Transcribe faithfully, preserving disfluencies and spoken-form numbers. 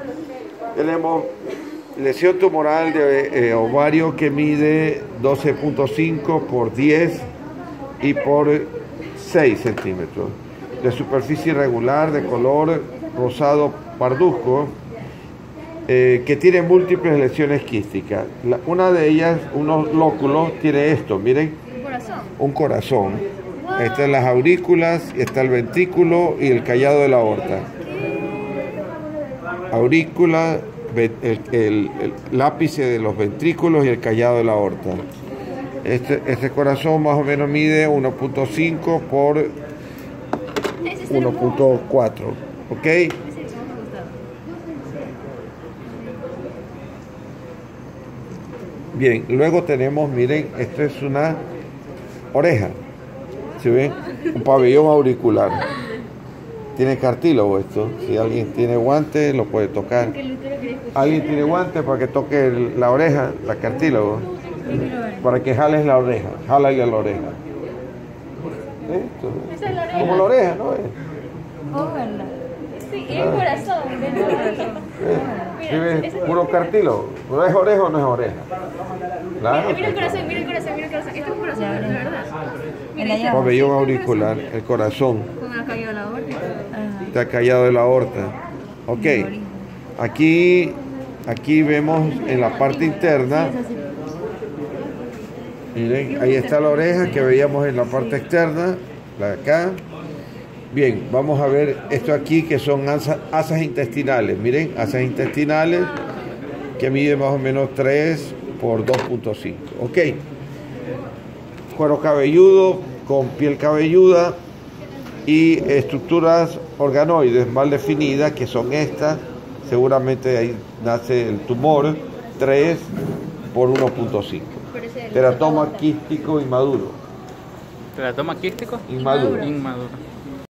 Tenemos lesión tumoral de eh, ovario que mide doce punto cinco por diez y por seis centímetros. De superficie irregular, de color rosado parduzco, eh, que tiene múltiples lesiones quísticas. La, una de ellas, unos lóculos, tiene esto, miren. Un corazón. Un corazón. Están las aurículas, está el ventrículo y el callado de la aorta. Aurícula, el, el, el ápice de los ventrículos y el callado de la aorta. Este, este corazón más o menos mide uno punto cinco por uno punto cuatro, ¿ok? Bien, luego tenemos, miren, esto es una oreja, ¿se ven? Un pabellón auricular. Tiene cartílago esto, si alguien tiene guante lo puede tocar. ¿Alguien tiene guante para que toque el, la oreja, la cartílago? Para que jales la oreja, jálale a la oreja. Esto, ¿Esa es la oreja? como la oreja, ¿no es? Oh, ¿verdad? Sí, y el corazón. El corazón. ¿Sí ves? Puro cartílago. ¿No es oreja o no es oreja? Claro. Mira el corazón, mira el corazón, mira el corazón. Esto es un corazón, de verdad. Mira, este- Pabellón auricular, el corazón. Con el callado de la aorta. Está callado de la aorta. Ok. Aquí, aquí vemos en la parte interna. Miren, ahí está la oreja que veíamos en la parte externa, la de acá. Bien, vamos a ver esto aquí que son asas, asas intestinales. Miren, asas intestinales que miden más o menos tres por dos punto cinco. Ok. Cuero cabelludo con piel cabelluda y estructuras organoides mal definidas que son estas. Seguramente ahí nace el tumor, tres por uno punto cinco. Teratoma quístico inmaduro. ¿Teratoma quístico? Inmaduro. Inmaduro.